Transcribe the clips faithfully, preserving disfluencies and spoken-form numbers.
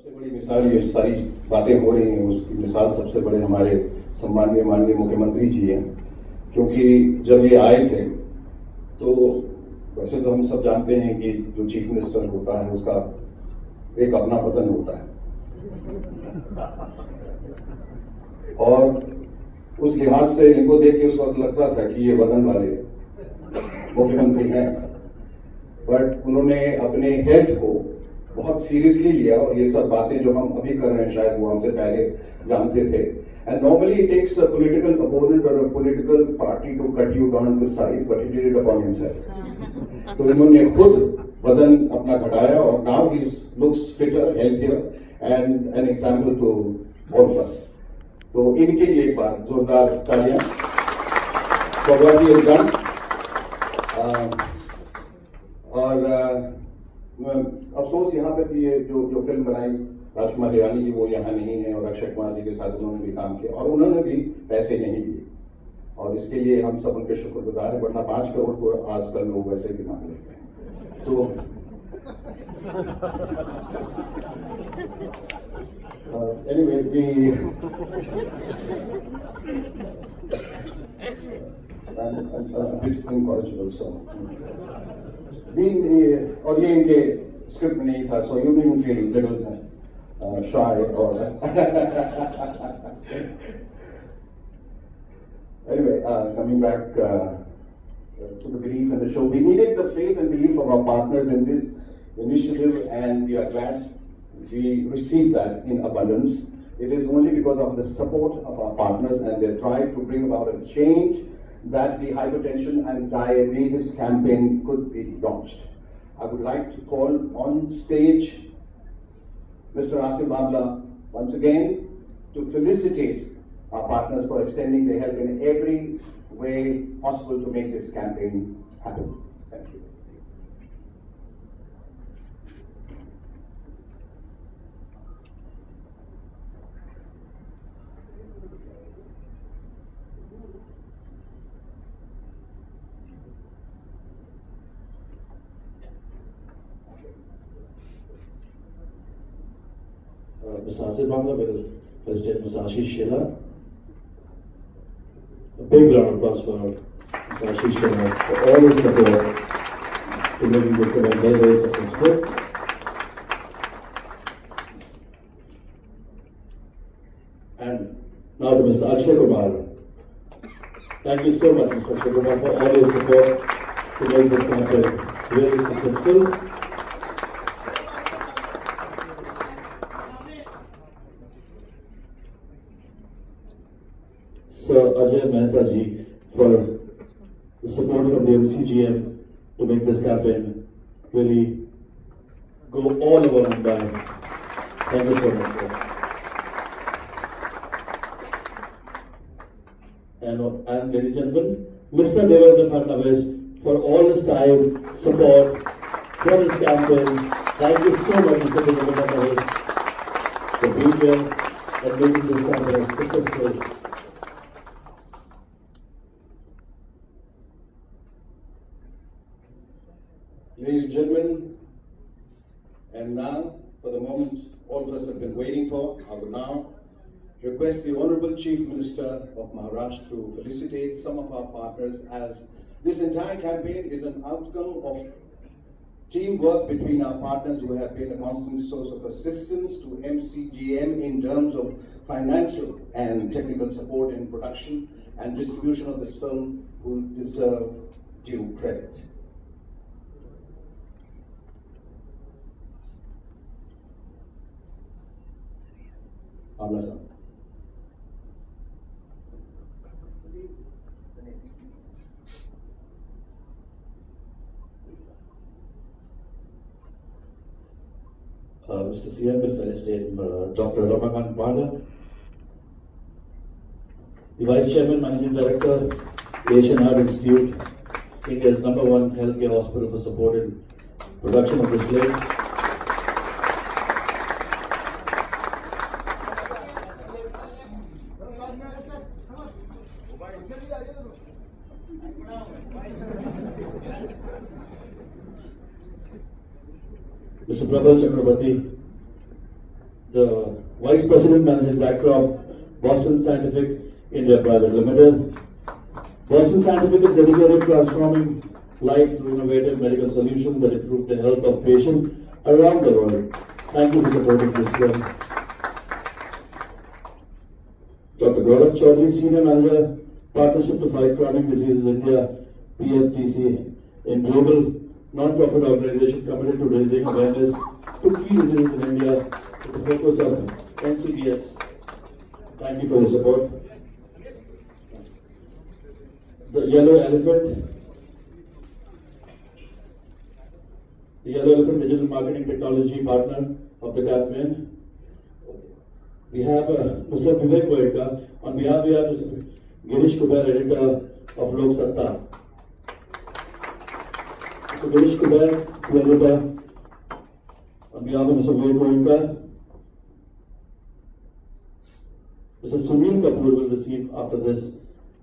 सबसे बड़ी मिसाल ये सारी बातें हो रही हैं, उसकी मिसाल सबसे बड़े हमारे सम्माननीय माननीय मुख्यमंत्री जी हैं। क्योंकि जब ये आए थे तो वैसे तो हम सब जानते हैं कि जो चीफ मिनिस्टर होता है उसका एक अपना वजन होता है, और उस लिहाज से इनको देख के उस वक्त लगता था कि ये वजन वाले मुख्यमंत्री हैं, बट उन्होंने अपने हेल्थ को बहुत सीरियसली लिया और ये सब बातें जो हम अभी कर रहे हैं शायद वो हमसे पहले जानते थे। And normally it takes a political opponent और a political party to cut you down the size, but he did it upon himself. तो इन्होंने खुद वजन अपना घटाया और now he looks fitter, healthier and an example to all of us. तो इनके लिए एक बार जोरदार तालियां for what he has done. और uh, अफसोस यहाँ पे कि ये जो जो फिल्म बनाई राजकुमार हिरानी जी वो यहाँ नहीं है, और अक्षय कुमार जी के साथ उन्होंने भी काम किया और उन्होंने भी पैसे नहीं दिए, और इसके लिए हम सब उनके शुक्रगुजार हैं, वरना पांच करोड़ को आजकल लोग वैसे भी मांग लेते हैं। तो एनीवे वी इनकॉरेजेबल सॉन्ग और ये इनके स्क्रिप्ट में नहीं था, so you didn't feel little shy और anyway, uh, coming back uh, to the belief in the show, we needed the faith and belief of our partners in this initiative, and we are glad we received that in abundance. It is only because of the support of our partners and their drive to bring about a change that the hypertension and diabetes campaign could be launched. I would like to call on stage Mister Asif Bhabla once again to felicitate our partners for extending their help in every way possible to make this campaign happen. Thank you. Uh, Mister Asif Bhabla will felicitate Mister Ashish Shelar. A big round of applause for Mister Ashish Shelar for all his support to making this event very, very successful. And now to Mister Akshay Kumar. Thank you so much, Mister Akshay Kumar, for all your support to make this campaign really successful. Sir Ajay Mehta ji for the support from the M C G M to make this campaign really go all over Mumbai. Thank you so much, sir. And, and ladies and gentlemen, Mister Devendra Fadnavis for all his time, support for this campaign. Thank you so much, Mister Devendra Fadnavis, for being here and making this campaign successful. Ladies and gentlemen, and now for the moment all of us have been waiting for, I would now request the Honorable Chief Minister of Maharashtra to felicitate some of our partners, as this entire campaign is an outcome of teamwork between our partners who have been a constant source of assistance to M C G M in terms of financial and technical support in production and distribution of this film, who deserve due credit. Bhabla sir. Uh, Mister C M will felicitate uh, Doctor Ramakant Bhala, the Vice Chairman, Managing Director, Asian Art Institute, India's number one healthcare hospital, for supporting production of this play. Mister Prabal Chakrabarti, the Vice President Managing Director of Boston Scientific India Private Limited. Boston Scientific is dedicated to transforming life through innovative medical solutions that improve the health of patients around the world. Thank you for supporting this film. Doctor Gaurav Chaudhary, Senior Manager, Partnership to Fight Chronic Diseases India, P F D C, in global non-profit organization committed to raising awareness to key diseases in India with the focus of N C D S. Thank you for your support. The Yellow Elephant. The Yellow Elephant Digital Marketing Technology Partner of the campaign. We have uh, Mister Vivek Goenka. On behalf, we have Mister Girish Kuber, Editor of Lok Satta. Mister Girish Kuber, Editor. On behalf of Mister Vivek Goenka. Mister Sunil Kapoor will receive after this.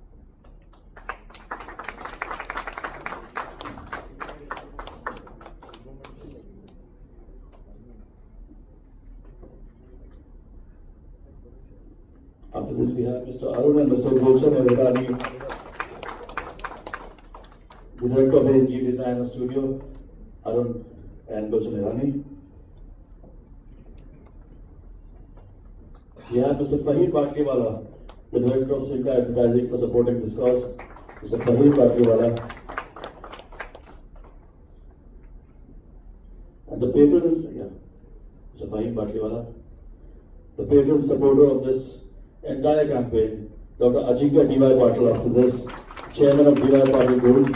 After this, we have Mister Arun and Mister Gulshan Eridani, Director of A N G Design Studio, Arun and Gulshan Eridani. We have Mister Fahid Bakiwala, the Director of Simca Advertising, for supporting this cause. Mister Fahid Bakiwala. And the patron, yeah, Mister Fahid Bakiwala, the patron supporter of this entire campaign, Doctor Ajinkya D Y Patil, after this, Chairman of D Y Patil Group.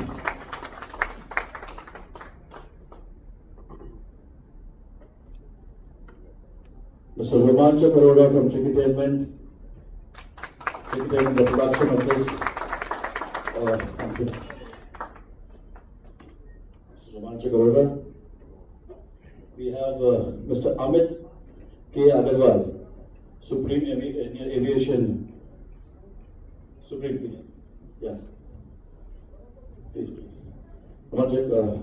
Mister Romancha Baroda from Chickitainment, Chickitainment, the production of this. Uh, thank you. Mister Romancha Baroda. We have uh, Mister Amit K. Agarwal, Supreme Avi Aviation. Supreme, please. Yeah. Please, please. Romancha, uh,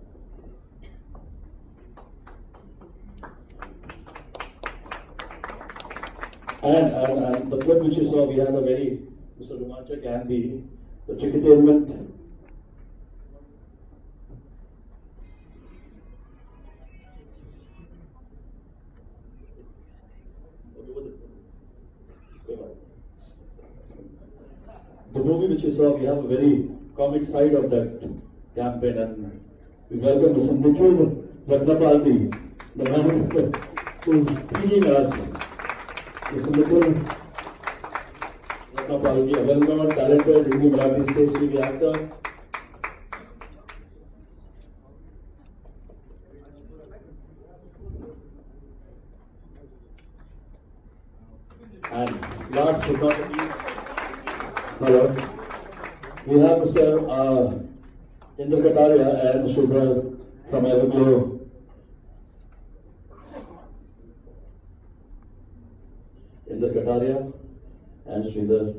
And, and, and the flip which you saw, we have a very, Mister Romanchak and the, the Chickitainment. The movie which you saw, we have a very comic side of that campaign, and we welcome Mister Nikhil Ratnapaldi, the man who is teaching us. Mister Nikhil Ratnapaldi, a well-known, talented Hindi Marathi stage T V actor. And last but not least, hello, we have Mister Uh, Indra Kataria and Shubhra from Everglow. Indra Kataria and Sridhar.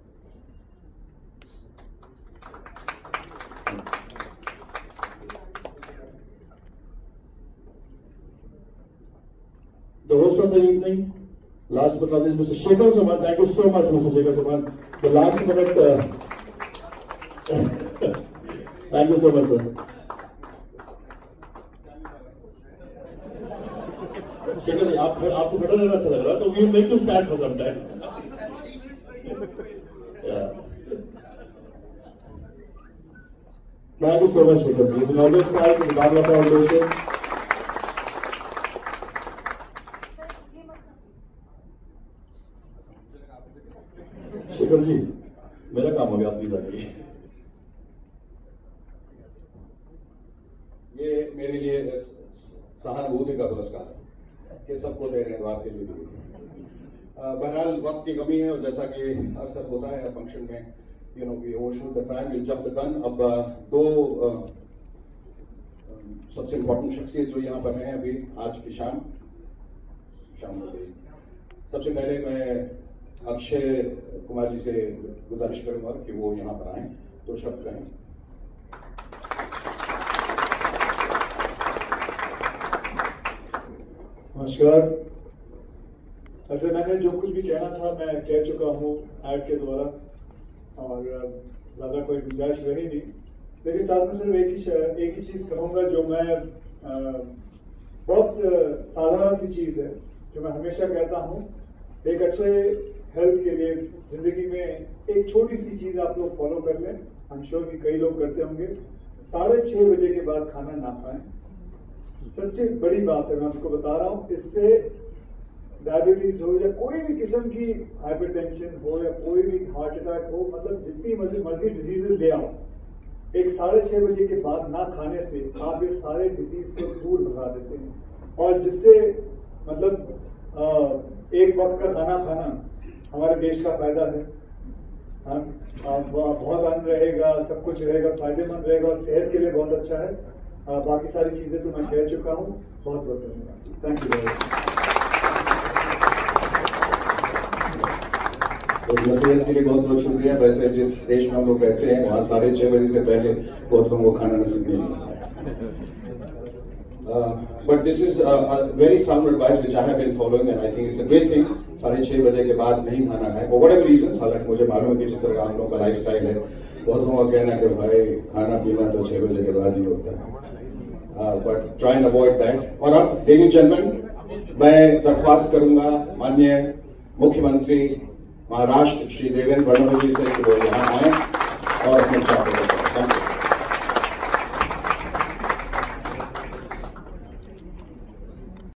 The host of the evening, last but not least, Mister Shekhar Suman. Thank you so much, Mister Shekhar Suman. The last minute. Uh, thank you so much, sir. Shekhar ji, आप आपको खड़ा रहना अच्छा लग रहा है, तो we will make you stand for some time. Yeah. Thank you so much, Shekhar ji. We will always try to develop our foundation. Shekhar ji, मेरा काम हो गया, आप प्लीज आइए। ये मेरे लिए सहानुभूति का पुरस्कार है कि सबको दे रहे हैं, आपके लिए भी। बहरहाल वक्त की कमी है, और जैसा कि अक्सर होता है फंक्शन में, you know we overshoot the time, we jump the gun. अब दो सबसे इम्पोर्टेंट शख्सियत जो यहाँ पर हैं अभी आज की शाम शाम हो गई। सबसे पहले मैं अक्षय कुमार जी से गुजारिश करूंगा कि वो यहाँ पर आए, तो शब्द कहें। नमस्कार। अच्छा, मैंने जो कुछ भी कहना था मैं कह चुका हूँ ऐड के द्वारा, और ज़्यादा कोई गुंजाइश रही नहीं। लेकिन साथ में सिर्फ एक ही एक ही चीज़ कहूँगा जो मैं आ, बहुत साधारण सी चीज़ है जो मैं हमेशा कहता हूँ। एक अच्छे हेल्थ के लिए जिंदगी में एक छोटी सी चीज़ आप लोग फॉलो कर लें। आई एम श्योर कि कई लोग करते होंगे। साढ़े छः बजे के बाद खाना ना खाएं। सबसे बड़ी बात है, मैं आपको बता रहा हूँ, इससे डायबिटीज हो या कोई भी किस्म की हाइपरटेंशन हो या कोई भी हार्ट अटैक हो, मतलब जितनी मर्जी मर्जी डिजीजेज ले आओ, एक साढ़े छह बजे के बाद ना खाने से आप ये सारे डिजीज को दूर भगा देते हैं। और जिससे मतलब आ, एक वक्त का खाना खाना हमारे देश का फायदा है। हाँ, बहुत अन्न रहेगा, सब कुछ रहेगा, फायदेमंद रहेगा और सेहत के लिए बहुत अच्छा है। आ, बाकी सारी चीजें तो मैं कह चुका हूँ। बहुत बहुत धन्यवाद। Thank you very much. नसीहत के लिए बहुत बहुत शुक्रिया। वैसे जिस देश में हम लोग रहते हैं वहाँ साढ़े छह बजे से पहले बहुत लोगों को खाना नसीब नहीं होता। But this is very sound advice which I have been following and I think it's a great thing. साढ़े छह बजे के बाद नहीं खाना है फॉर व्हाटएवर रीजन। हालांकि मुझे मालूम है कि जिस तरह आप लोगों का लाइफ स्टाइल है, बहुत लोगों का कहना है कि भाई खाना पीना तो छह बजे के बाद ही होता है। But try and avoid that. और अब लेडीज एंड जेंटलमैन, मैं दरख्वास्त करूंगा माननीय मुख्यमंत्री महाराष्ट्र श्री देवेंद्र फडणवीस जी से कि वो यहाँ आए और अपने चाहते हैं।